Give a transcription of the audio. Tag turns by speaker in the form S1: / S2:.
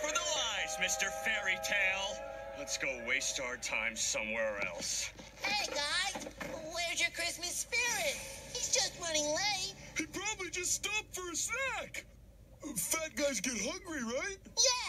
S1: for the lies, Mr. Fairy Tale. Let's go waste our time somewhere else.
S2: Hey, guys, where's your Christmas spirit? He's just running late.
S3: He probably just stopped for a snack. Fat guys get hungry, right?
S2: Yeah,